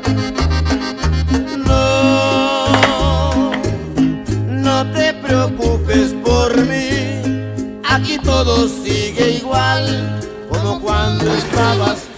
No, no te preocupes por mí, aquí todo sigue igual como cuando estabas